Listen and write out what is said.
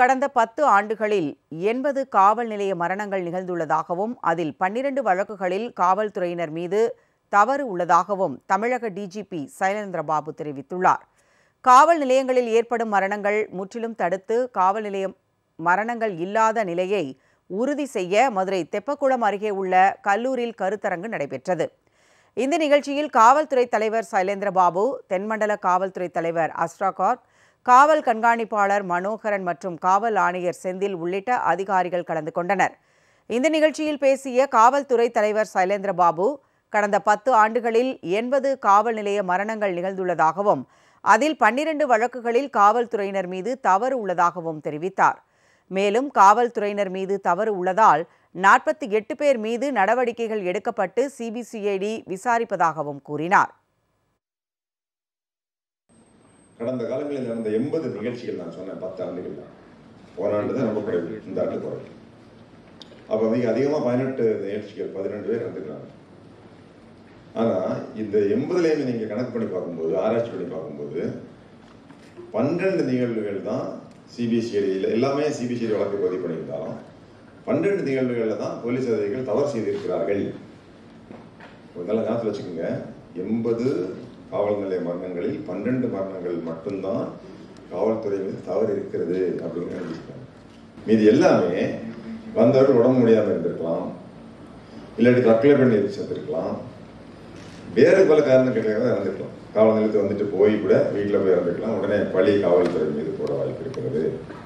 கடந்த 10 ஆண்டுகளில் 80 காவல் நிலைய மரணங்கள் நிகழ்ந்துள்ளதாகவும் அதில் 12 வழக்குகளில் காவல்துறையினர் மீது தவறு உள்ளதாகவும் தமிழக டிஜிபி சைலேந்திர பாபு தெரிவித்துள்ளார். காவல் நிலையங்களில் ஏற்படும் மரணங்கள் முற்றிலும் தடுத்து காவல் நிலைய மரணங்கள் இல்லாத நிலையை உறுதி செய்ய மதுரை தெப்பக்குளம் அருகே உள்ள கல்லூரியில் கருத்தரங்கு நடைபெற்றது. இந்த நிகழ்ச்சியில் காவல்துறை தலைவர் சைலேந்திர பாபு, தென்மண்டல காவல்துறை தலைவர் அஸ்ராகார்க், காவல் கண்காணிப்பாளர் மனோகரன் மற்றும் காவல் ஆணையர் செந்தில் உள்ளிட்ட அதிகாரிகள் கலந்து கொண்டனர். இந்த நிகழ்ச்சியில் பேசிய காவல்துறை தலைவர் சைலேந்திர பாபு, கடந்த 10 ஆண்டுகளில் 80 காவல் நிலைய மரணங்கள் நிகழ்ந்துள்ளதாகவும் அதில் 12 வழக்குகளில் காவல்துறையினர் மீது தவறு உள்ளதாகவும் தெரிவித்தார். மேலும் காவல்துறையினர் மீது தவறு உள்ளதால் 48 பேர் மீது நடவடிக்கைகள் எடுக்கப்பட்டு சிபிசிஐடி விசாரிப்பதாகவும் கூறினார். கடந்த காலங்களில் நடந்த 80 நிகழ்ச்சிகள் நான் சொன்னேன் 10 ஆண்டுகள் தான். போன ஆண்டு தான் ரொம்ப குறைவு, இந்த ஆண்டு குறைவு. அப்போ மிக அதிகமாக 18 நிகழ்ச்சிகள் 12 பேர் நடந்துக்கிறாங்க. ஆனால் இந்த 80லேயுமே நீங்கள் கணக்கு பண்ணி பார்க்கும்போது, ஆராய்ச்சி பண்ணி பார்க்கும்போது 12 நிகழ்வுகள் தான் சிபிசிஐடியில், எல்லாமே சிபிசிஐடி வழக்கு பதிவு பண்ணியிருந்தாலும் 12 நிகழ்வுகளில் தான் போலீஸ் அதிகாரிகள் தவறு செய்திருக்கிறார்கள். இதெல்லாம் ஞாபகத்தில் வச்சுக்கோங்க. 80 காவல் நிலைய மரணங்களில் 12 மரணங்கள் மட்டும்தான் காவல்துறை மீது தவறு இருக்கிறது அப்படின்னு நினைச்சிருக்காங்க. மீது எல்லாமே வந்தவர்கள் உடம்பு முடியாமல் இருந்திருக்கலாம், இல்லாட்டி தற்கொலை பண்ணி செத்துருக்கலாம், வேறு பல காரணங்களுக்காக தான் இறந்துக்கலாம். காவல் நிலையத்தை வந்துட்டு போய் கூட வீட்டில் போய் இறந்துக்கலாம். உடனே பழி காவல்துறை மீது போட வாய்ப்பு இருக்கிறது.